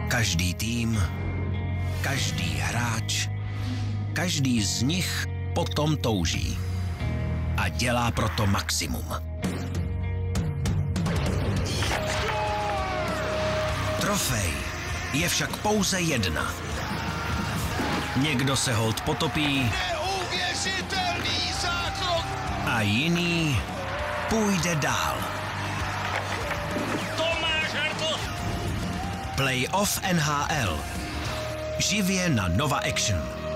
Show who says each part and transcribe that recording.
Speaker 1: Každý tým, každý hráč, každý z nich potom touží a dělá proto maximum. Trofej je však pouze jedna. Někdo se holt potopí
Speaker 2: Neuvěřitelný zákrok!
Speaker 1: a jiný půjde dál.
Speaker 2: Tomáš Hertl!
Speaker 1: Playoff NHL. Živě na Nova Action.